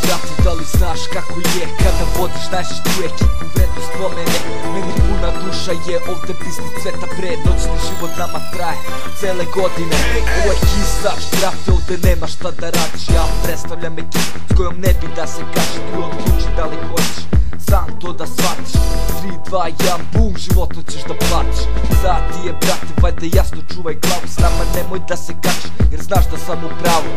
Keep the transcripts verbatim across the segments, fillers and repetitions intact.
brate, da li znaš kako je kada vodiš najšitu ekipu vrednost po mene? Meni puna duša je ovde biznis cveta bre, noćni život nama traje cele godine. Ovo je Kisač, brate, ovde nema šta da radiš. Ja predstavljam ekipu s kojom ne bi da se kaži. Ti odluči da li hoćeš sam to da shvatiš. Tri, dva, jedan, bum, životno ćeš da platiš. Sad ti je, brate, valjda jasno, čuvaj glavu. S nama nemoj da se kačiš, jer znaš da sam u pravu.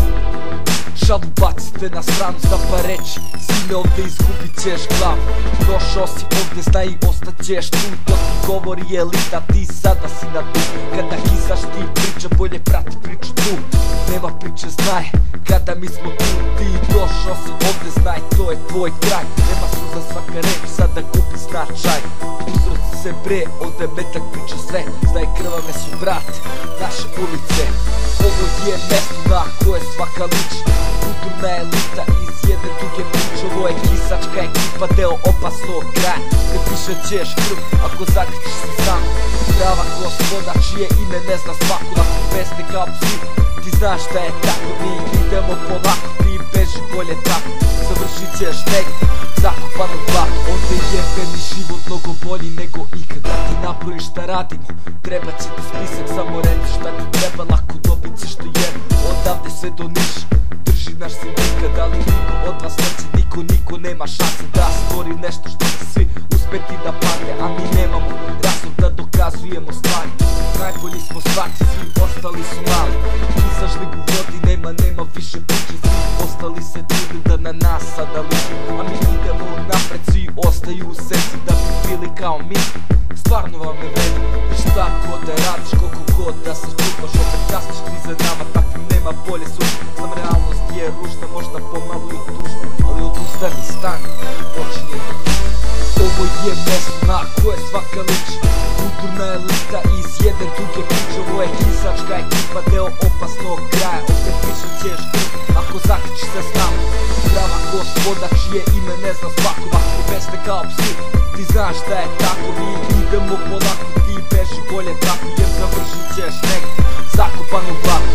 Šalu bacite na stranu, zna pa reći sine ovde izgubit ćeš glavu. Došao si ovde, zna i ostaćeš tu. To ti govori elita, ti sada si na tu. Kada Kisač ti priča, bolje prati priču tu. Nema priče, znaj, kada mi smo tu. Ti došao si ovde, znaj, to je tvoj kraj. Nema suza, svaka reč, sada gubi značaj. Uzroci se bre, ovde metak priča sve. Znaj, krvave su brate, naše ulice. Ovo je mesto na koje svaka liči. Kulturna elita iz jedne druge priče. Ovo je Kisačka ekipa, deo opasnog kraja. Ne piše ćeš krv ako zakričiš se sam. Prava gospoda čije ime ne zna svako. Lako pesne kao psi, ti znaš da je tako. Mi idemo polako, ti beži bolje tako. Završit ćeš negdje zakopan u blaku. Ovde je meni život mnogo bolji nego ikad. Da ti nabrojim šta radimo, treba će ti spisak. Samo reci šta ti treba, lako dobit ćeš to jedno. Odavde sve do Niša drži naš sindikat. Ali niko od vas neće, niko, niko nema šanse da stvori nešto što će svi uspeti da pate. A mi nemamo razlog da dokazujemo stvari. Najbolji smo svaki, svi ostali su mali. Kisač ligu vodi, nema, nema više priče. Svi ostali se trude da na nas sada liče. A mi idemo napred, svi ostaju u senci da bi bili kao mi. Stvarno vam ne vredi, jer šta god da radiš, koliko god da se čupaš, opet kasniš krize nama, takvim nema bolje sutra. Znam, realnost je ružna, možda pomalo i tužna, ali odustani, stani, počinje da ti. Ovo je mesto na koje svaka liči. Kulturna elita iz jedne druge priče. Ovo je Kisačka ekipa, deo opasnog kraja. Ovde piše ćeš krv ako zakričiš se s nama. Prava gospoda čije ime ne zna svako. Lako besne kao psi, ti znaš da je tako. Mi idemo polako, ti beži bolje tako. Jer završit ćeš negdje zakopan u blaku.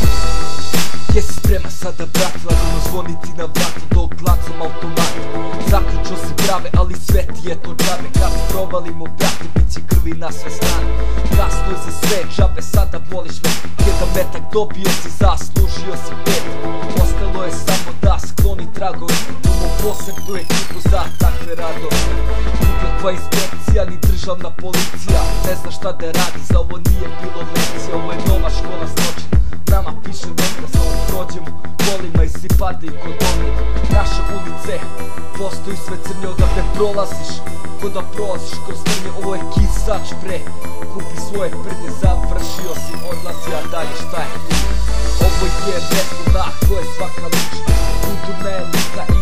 Jesi sprema sada brate, lagano zvoniti na vrata dok glacam automat. Zaključio si brave, ali sve ti je to džabe. Kad provalimo brate, bit će krvi na sve strane. Kasno je za sve džabe, sada voliš me. Jedan metak dobio si, zaslužio si pet. Ostalo je samo da skloni tragove. Imamo posebnu ekipu za takve radove. Nikakva inspekcija ni državna policija ne zna šta da radi, za ovo nije bilo lekcija. Ovo je nova škola zločina, nama piše neka, sa ovom prođemo kolima i svi padaju kod omljena. Naše ulice postaju sve crnje odavde prolaziš, ko da prolaziš kroz crnje. Ovo je Kisač bre, kupi svoje prnje, završio si, odlazi, a dalje šta je tu? Ovo je mesto na koje svaka liči. Kulturna elita